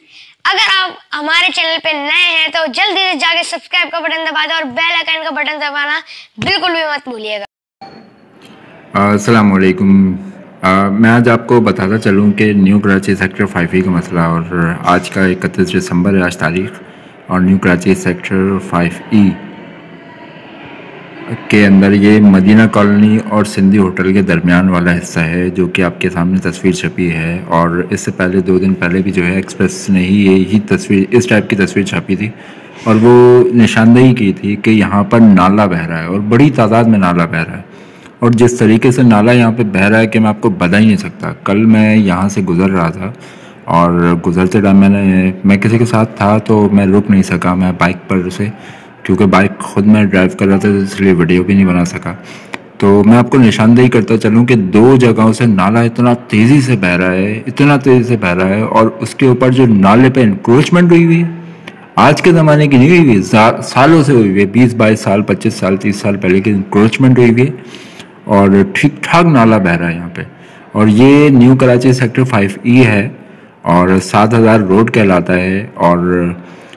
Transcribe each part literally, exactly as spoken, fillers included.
अगर आप हमारे चैनल पे नए हैं तो जल्दी से जाके सब्सक्राइब का बटन दबा दो और बेल आइकन का बटन दबाना बिल्कुल भी मत भूलिएगा। अस्सलाम वालेकुम। मैं आज आपको बताता चलूँ कि New Karachi sector five E का मसला, और आज का इकतीस दिसंबर है आज तारीख, और New Karachi sector five E के अंदर ये मदीना कॉलोनी और सिंधी होटल के दरमियान वाला हिस्सा है, जो कि आपके सामने तस्वीर छपी है। और इससे पहले दो दिन पहले भी जो है एक्सप्रेस ने ही यही तस्वीर, इस टाइप की तस्वीर छपी थी, और वो निशानदेही की थी कि यहाँ पर नाला बह रहा है और बड़ी तादाद में नाला बह रहा है। और जिस तरीके से नाला यहाँ पे बह रहा है कि मैं आपको बता ही नहीं सकता। कल मैं यहाँ से गुज़र रहा था और गुज़रते टाइम मैंने मैं किसी के साथ था तो मैं रुक नहीं सका, मैं बाइक पर से, क्योंकि बाइक खुद मैं ड्राइव कर रहा था इसलिए वीडियो भी नहीं बना सका। तो मैं आपको निशानदेही करता चलूँ कि दो जगहों से नाला इतना तेज़ी से बह रहा है, इतना तेज़ी से बह रहा है, और उसके ऊपर जो नाले पे इंक्रोचमेंट हुई हुई है, आज के ज़माने की नहीं हुई हुई, सालों से हुई हुई है, बीस बाईस साल पच्चीस साल तीस साल पहले की इंक्रोचमेंट हुई हुई है, और ठीक ठाक नाला बह रहा है यहाँ पे। और ये New Karachi sector five E है और सात हज़ार रोड कहलाता है। और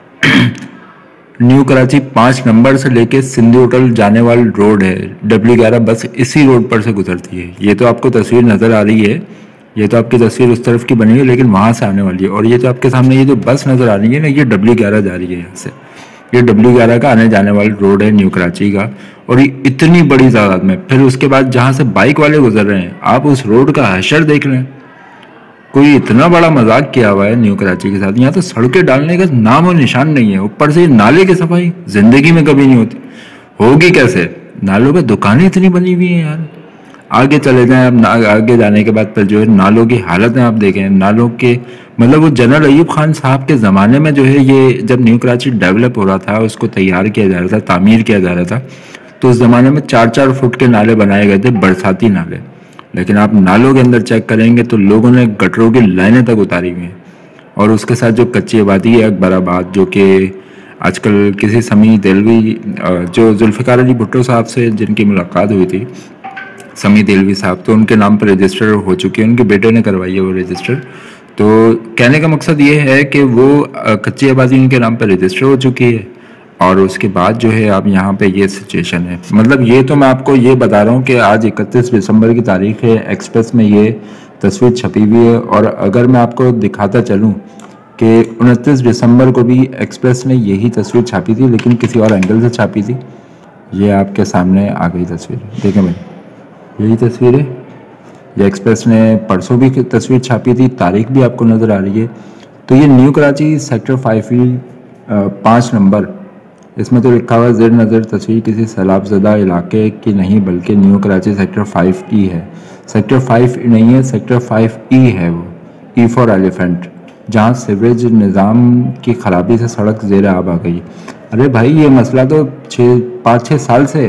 न्यू कराची पाँच नंबर से लेके सिंधी होटल जाने वाली रोड है, डब्ल्यू ग्यारह बस इसी रोड पर से गुजरती है। ये तो आपको तस्वीर नज़र आ रही है, ये तो आपकी तस्वीर उस तरफ की बनी है, लेकिन वहाँ से आने वाली है। और ये तो आपके सामने ये जो बस नज़र आ रही है ना, ये डब्ल्यू ग्यारह जा रही है यहाँ से। ये डब्ल्यू ग्यारह का आने जाने वाली रोड है न्यू कराची का, और ये इतनी बड़ी तादाद में। फिर उसके बाद जहाँ से बाइक वाले गुजर रहे हैं, आप उस रोड का हशर देख लें। कोई इतना बड़ा मजाक किया हुआ है न्यू कराची के साथ। यहाँ तो सड़कें डालने का नाम और निशान नहीं है। ऊपर से नाले की सफाई जिंदगी में कभी नहीं होती, होगी कैसे? नालों पे दुकानें इतनी बनी हुई हैं यार। आगे चले जाएं, अब आगे जाने के बाद फिर जो है नालों की हालत है, आप देखें नालों के, मतलब वो जनरल अयूब खान साहब के ज़माने में जो है, ये जब न्यू कराची डेवलप हो रहा था, उसको तैयार किया जा रहा था, तामीर किया जा रहा था, तो उस ज़माने में चार चार फुट के नाले बनाए गए थे, बरसाती नाले। लेकिन आप नालों के अंदर चेक करेंगे तो लोगों ने गटरों की लाइनें तक उतारी हुई हैं। और उसके साथ जो कच्ची आबादी है अकबराबाद, जो कि आजकल किसी समी देलवी, जो जुल्फ़िकार अली भुट्टो साहब से जिनकी मुलाकात हुई थी, समी देलवी साहब, तो उनके नाम पर रजिस्टर हो चुकी है, उनके बेटे ने करवाई है वो रजिस्टर। तो कहने का मकसद ये है कि वो कच्ची आबादी उनके नाम पर रजिस्टर हो चुकी है, और उसके बाद जो है अब यहाँ पे ये सिचुएशन है। मतलब ये तो मैं आपको ये बता रहा हूँ कि आज इकतीस दिसंबर की तारीख है, एक्सप्रेस में ये तस्वीर छपी हुई है। और अगर मैं आपको दिखाता चलूँ कि उनतीस दिसंबर को भी एक्सप्रेस ने यही तस्वीर छापी थी, लेकिन किसी और एंगल से छापी थी। ये आपके सामने आ गई तस्वीर, देखें भाई, यही तस्वीर है। ये एक्सप्रेस ने परसों भी तस्वीर छापी थी, तारीख भी आपको नज़र आ रही है। तो ये New Karachi sector five E पाँच नंबर, इसमें तो लिखा हुआ जेर नज़र तस्वीर किसी सैलाबज़दा इलाके की नहीं, बल्कि New Karachi sector five E है। सेक्टर फाइव नहीं है, सेक्टर फाइव ई है, वो ई फॉर एलिफेंट, जहाँ सीवरेज निज़ाम की खराबी से सड़क ज़ेर आब आ गई। अरे भाई, ये मसला तो छः पाँच छः साल से,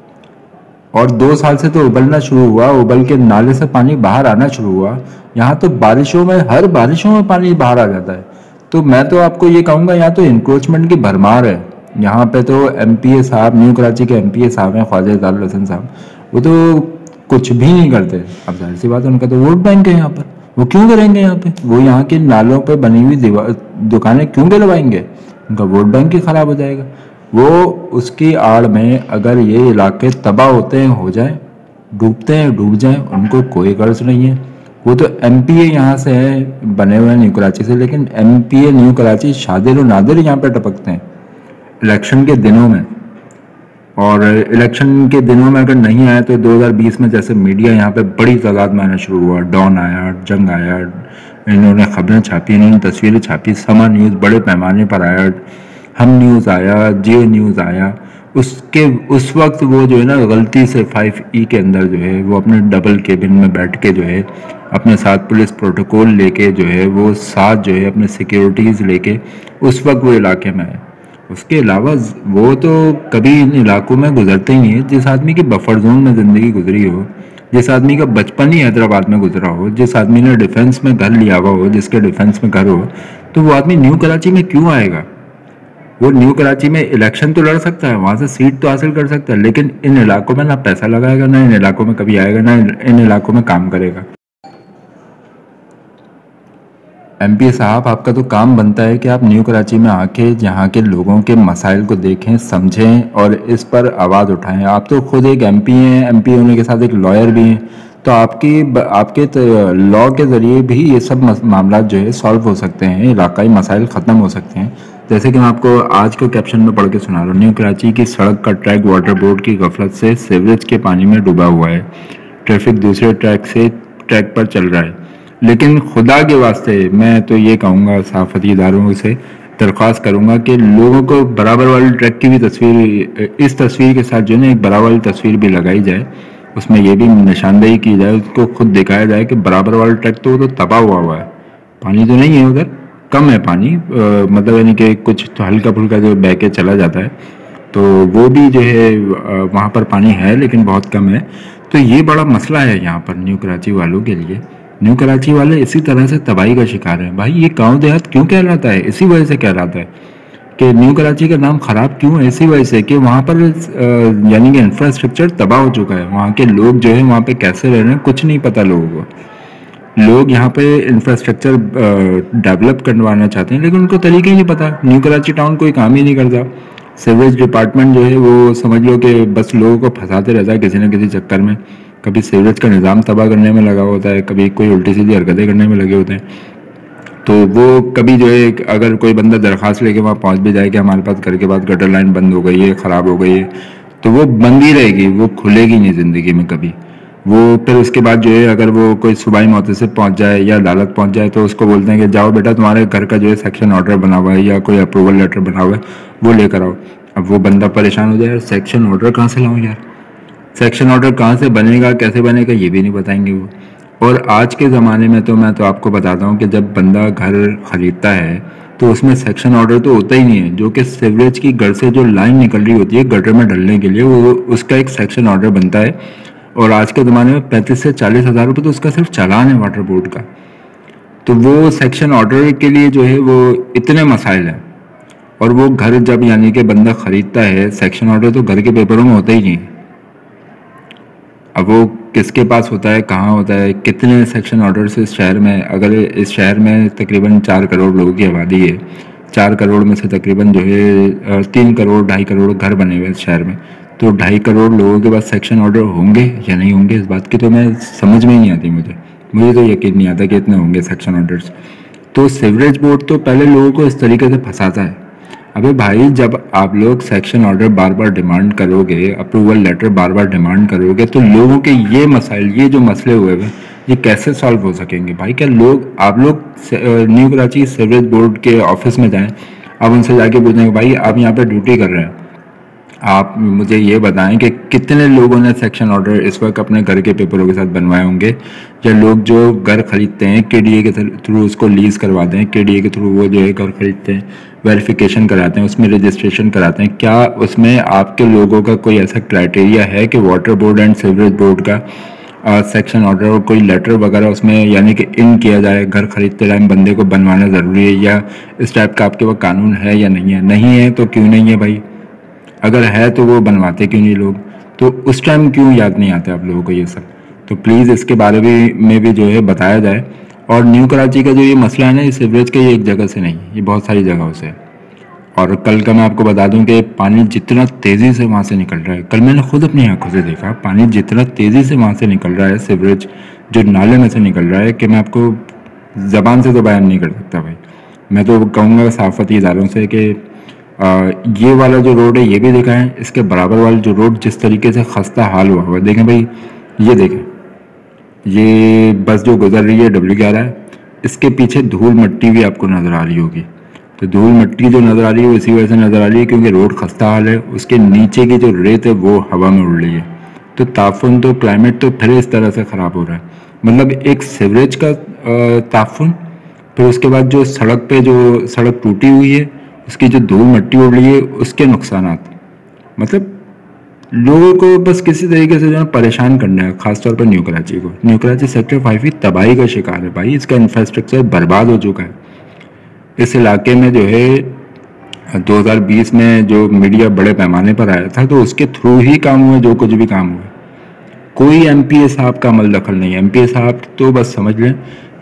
और दो साल से तो उबलना शुरू हुआ, उबल के नाले से पानी बाहर आना शुरू हुआ। यहाँ तो बारिशों में, हर बारिशों में पानी बाहर आ जाता है। तो मैं तो आपको ये कहूँगा, यहाँ तो इंक्रोचमेंट की भरमार है। यहाँ पे तो एमपीए साहब, न्यू कराची के एमपीए साहब हैं ख्वाजा इजाजुल हसन साहब, वो तो कुछ भी नहीं करते। अब जाहिर सी बात है, उनका तो वोट बैंक है यहाँ पर, वो क्यों करेंगे यहाँ पे? वो यहाँ के नालों पे बनी हुई दीवार दुकानें क्यों गिरवाएंगे? उनका वोट बैंक ही खराब हो जाएगा। वो उसकी आड़ में अगर ये इलाके तबाह होते हैं, हो जाए, डूबते हैं डूब जाएं, उनको कोई गर्ज नहीं है। वो तो एमपीए यहाँ से है, बने हुए हैं न्यू कराची से, लेकिन एमपीए न्यू कराची शादिर और नादिर यहाँ पे टपकते हैं इलेक्शन के दिनों में। और इलेक्शन के दिनों में अगर नहीं आया तो दो हज़ार बीस में जैसे मीडिया यहाँ पे बड़ी तादाद में आना शुरू हुआ, डॉन आया, जंग आया, इन्होंने खबरें छापी, इन्होंने तस्वीरें छापी, समा न्यूज़ बड़े पैमाने पर आया, हम न्यूज़ आया, जियो न्यूज़ आया। उसके उस वक्त वो जो है ना, गलती से फाइव ई के अंदर जो है वो अपने डबल केबिन में बैठ के जो है अपने साथ पुलिस प्रोटोकॉल लेके जो है वो साथ जो है अपने सिक्योरिटीज़ लेके उस वक्त वो इलाके में है। उसके अलावा वो तो कभी इन इलाकों में गुजरते ही नहीं है। जिस आदमी की बफर जोन में ज़िंदगी गुजरी हो, जिस आदमी का बचपन ही हैदराबाद में गुजरा हो, जिस आदमी ने डिफेंस में घर लिया हुआ हो, जिसके डिफेंस में घर हो, तो वो आदमी न्यू कराची में क्यों आएगा? वो न्यू कराची में इलेक्शन तो लड़ सकता है, वहाँ से सीट तो हासिल कर सकता है, लेकिन इन इलाकों में ना पैसा लगाएगा, ना इन इलाकों में कभी आएगा, ना इन इलाकों में काम करेगा। एमपी साहब, आपका तो काम बनता है कि आप न्यू कराची में आके यहाँ के लोगों के मसाइल को देखें, समझें और इस पर आवाज़ उठाएं। आप तो खुद एक एमपी हैं, एमपी होने के साथ एक लॉयर भी हैं, तो आपकी आपके लॉ के ज़रिए भी ये सब मामला जो है सॉल्व हो सकते हैं, इलाकाई मसाइल ख़त्म हो सकते हैं। जैसे कि मैं आपको आज के कैप्शन में पढ़ के सुना रहा हूँ, न्यू कराची की सड़क का ट्रैक वाटर बोर्ड की गफलत से सीवरेज के पानी में डूबा हुआ है। ट्रैफिक दूसरे ट्रैक से ट्रैक पर चल रहा है, लेकिन खुदा के वास्ते मैं तो ये कहूँगा, सहाफ़ती इदारों से दरख्वास्त करूँगा कि लोगों को बराबर वाली ट्रैक की भी तस्वीर, इस तस्वीर के साथ जो है ना एक बराबर वाली तस्वीर भी लगाई जाए, उसमें यह भी निशानदेही की जाए, उसको खुद दिखाया जाए कि बराबर वाला ट्रैक तो वो तो तबाह हुआ हुआ है, पानी तो नहीं है उधर, कम है पानी, आ, मतलब यानी कि कुछ तो हल्का फुल्का जो बह के चला जाता है, तो वो भी जो है वहाँ पर पानी है लेकिन बहुत कम है। तो ये बड़ा मसला है यहाँ पर न्यू कराची वालों के लिए। न्यू कराची वाले इसी तरह से तबाही का शिकार हैं। भाई ये गांव देहात क्यों कहलाता है? इसी वजह से कहलाता है कि न्यू कराची का नाम ख़राब क्यों है, इसी वजह से कि वहाँ पर यानी कि इंफ्रास्ट्रक्चर तबाह हो चुका है। वहाँ के लोग जो है वहाँ पे कैसे रह रहे हैं कुछ नहीं पता लोगों को। लोग यहाँ पे इंफ्रास्ट्रक्चर डेवलप करवाना चाहते हैं लेकिन उनको तरीके ही नहीं पता। न्यू कराची टाउन कोई काम ही नहीं करता। सीवरेज डिपार्टमेंट जो है वो समझ लो कि बस लोगों को फंसाते रहता है किसी न किसी चक्कर में। कभी सीवरेज का निज़ाम तबाह करने में लगा होता है, कभी कोई उल्टी सीधी हरकतें करने में लगे होते हैं। तो वो कभी जो है अगर कोई बंदा दरख्वास्त लेके वहाँ पहुँच भी जाए कि हमारे पास घर के बाद गटर लाइन बंद हो गई है, ख़राब हो गई है, तो वो बंद ही रहेगी, वो खुलेगी नहीं ज़िंदगी में कभी। वो फिर उसके बाद जो है अगर वो कोई सूबाई मोहतसिब पहुँच जाए या अदालत पहुँच जाए तो उसको बोलते हैं कि जाओ बेटा तुम्हारे घर का जो है सेक्शन ऑर्डर बना हुआ है या कोई अप्रूवल लेटर बना हुआ है वो लेकर आओ। अब वो बंदा परेशान हो जाए, यार सेक्शन ऑर्डर कहाँ से लाऊं, यार सेक्शन ऑर्डर कहाँ से बनेगा, कैसे बनेगा, ये भी नहीं बताएंगे वो। और आज के ज़माने में तो मैं तो आपको बताता हूँ कि जब बंदा घर ख़रीदता है तो उसमें सेक्शन ऑर्डर तो होता ही नहीं है। जो कि सीवरेज की घर से जो लाइन निकल रही होती है गटर में डलने के लिए, वो उसका एक सेक्शन ऑर्डर बनता है। और आज के ज़माने में पैंतीस से चालीस हज़ार रुपये तो उसका सिर्फ चालान है वाटर बोर्ड का। तो वो सेक्शन ऑर्डर के लिए जो है वो इतने मसाइल हैं। और वो घर जब यानी कि बंदा ख़रीदता है, सेक्शन ऑर्डर तो घर के पेपरों में होता ही नहीं। अब वो किसके पास होता है, कहाँ होता है, कितने सेक्शन ऑर्डर्स इस शहर में, अगर इस शहर में तकरीबन चार करोड़ लोगों की आबादी है, चार करोड़ में से तकरीबन जो है तीन करोड़ ढाई करोड़ घर बने हुए इस शहर में, तो ढाई करोड़ लोगों के पास सेक्शन ऑर्डर होंगे या नहीं होंगे, इस बात की तो मैं समझ में ही नहीं आती। मुझे मुझे तो यकीन नहीं आता कि इतने होंगे सेक्शन ऑर्डर्स। तो सीवरेज बोर्ड तो पहले लोगों को इस तरीके से फंसाता है। अबे भाई, जब आप लोग सेक्शन ऑर्डर बार बार डिमांड करोगे, अप्रूवल लेटर बार बार डिमांड करोगे, तो लोगों के ये मसाइल, ये जो मसले हुए हैं, ये कैसे सॉल्व हो सकेंगे? भाई क्या लोग, आप लोग न्यू कराची सीवरेज बोर्ड के ऑफिस में जाएं, आप उनसे जाके पूछेंगे भाई आप यहाँ पे ड्यूटी कर रहे हैं, आप मुझे ये बताएं कि कितने लोगों ने सेक्शन ऑर्डर इस वक्त अपने घर के पेपरों के साथ बनवाए होंगे, या लोग जो घर खरीदते हैं केडीए के थ्रू उसको लीज करवाते हैं, केडीए के थ्रू वो जो है घर खरीदते हैं, वेरिफिकेशन कराते हैं, उसमें रजिस्ट्रेशन कराते हैं, क्या उसमें आपके लोगों का कोई ऐसा क्राइटेरिया है कि water board and sewerage board का सेक्शन ऑर्डर और कोई लेटर वगैरह उसमें यानी कि इन किया जाए, घर खरीदते टाइम बंदे को बनवाना ज़रूरी है, या इस टाइप का आपके पास कानून है या नहीं है? नहीं है तो क्यों नहीं है भाई? अगर है तो वो बनवाते क्यों नहीं लोग? तो उस टाइम क्यों याद नहीं आता आप लोगों को ये सब? तो प्लीज़ इसके बारे में भी जो है बताया जाए। और न्यू कराची का जो ये मसला है ना, ये सीवरेज के ये एक जगह से नहीं, ये बहुत सारी जगहों से। और कल का मैं आपको बता दूं कि पानी जितना तेज़ी से वहाँ से निकल रहा है, कल मैंने खुद अपनी आंखों से देखा, पानी जितना तेज़ी से वहाँ से निकल रहा है, सीवरेज जो नाले में से निकल रहा है, कि मैं आपको ज़बान से तो बयान नहीं कर सकता भाई। मैं तो कहूँगा सहाफ़ती इदारों से कि आ, ये वाला जो रोड है ये भी दिखाएं, इसके बराबर वाला जो रोड जिस तरीके से खस्ता हाल हुआ हुआ, देखें भाई, ये देखें, ये बस जो गुजर रही है डब्ल्यू ग्यारह है, इसके पीछे धूल मिट्टी भी आपको नज़र आ रही होगी। तो धूल मिट्टी जो नज़र आ रही है वो इसी वजह से नज़र आ रही है क्योंकि रोड खस्ता हाल है, उसके नीचे की जो रेत है वो हवा में उड़ रही है। तो ताफुन, तो क्लाइमेट तो फिर इस तरह से ख़राब हो रहा है। मतलब एक सीवरेज का ताफुन, फिर उसके बाद जो सड़क पे जो सड़क टूटी हुई है, उसकी जो धूल मिट्टी उड़ रही है, उसके नुकसानात, मतलब लोगों को बस किसी तरीके से जो है परेशान करना है, खासतौर पर न्यू कराची को। न्यू कराची सेक्टर फाइव ही तबाही का शिकार है भाई, इसका इंफ्रास्ट्रक्चर बर्बाद हो चुका है। इस इलाके में जो है दो हज़ार बीस में जो मीडिया बड़े पैमाने पर आया था, तो उसके थ्रू ही काम हुआ जो कुछ भी काम हुआ। कोई एमपीए साहब का अमल दखल नहीं है। एमपीए साहब तो बस समझ लें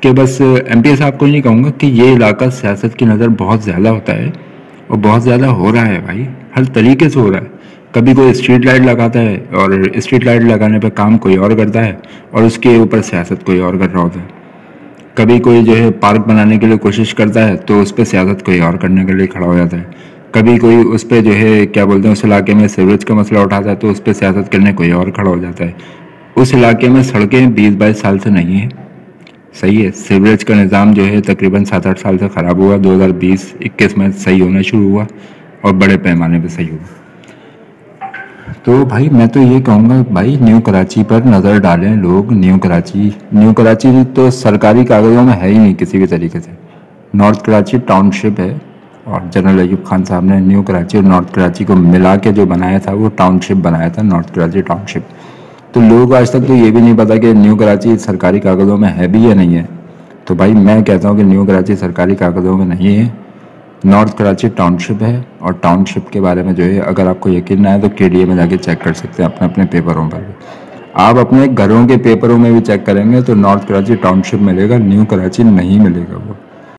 कि बस एम पी साहब को ही नहीं कहूँगा कि ये इलाका सियासत की नज़र बहुत ज़्यादा होता है और बहुत ज़्यादा हो रहा है भाई, हर तरीके से हो रहा है। कभी कोई स्ट्रीट लाइट लगाता है और स्ट्रीट लाइट लगाने पर काम कोई और करता है और उसके ऊपर सियासत कोई और कर रहा होता है। कभी कोई जो है पार्क बनाने के लिए कोशिश करता है तो उस पर सियासत कोई और करने के लिए खड़ा हो जाता है। कभी कोई उस पर जो है क्या बोलते हैं उस इलाके में सीवरेज का मसला उठाता है तो उस पर सियासत करने कोई और खड़ा हो जाता है। उस इलाके में सड़कें बीस बाईस साल से नहीं है, सही है। सीवरेज का निज़ाम जो है तकरीबन सात आठ साल से ख़राब हुआ, दो हज़ार बीस इक्कीस में सही होना शुरू हुआ और बड़े पैमाने पे सही हुआ। तो भाई मैं तो ये कहूँगा भाई न्यू कराची पर नज़र डालें लोग। न्यू कराची न्यू कराची तो सरकारी कागज़ों में है ही नहीं किसी भी तरीके से। नॉर्थ कराची टाउनशिप है और जनरल अयूब खान साहब ने न्यू कराची और नॉर्थ कराची को मिला के जो बनाया था वो टाउनशिप बनाया था, नॉर्थ कराची टाउनशिप। तो लोगों को आज तक तो ये भी नहीं पता कि न्यू कराची सरकारी कागज़ों में है भी या नहीं है। तो भाई मैं कहता हूँ कि न्यू कराची सरकारी कागज़ों में नहीं है, नॉर्थ कराची टाउनशिप है। और टाउनशिप के बारे में जो है अगर आपको यकीन ना है तो के डी ए में जाके चेक कर सकते हैं अपने अपने पेपरों पर। आप अपने घरों के पेपरों में भी चेक करेंगे तो नॉर्थ कराची टाउनशिप मिलेगा, न्यू कराची नहीं मिलेगा वो।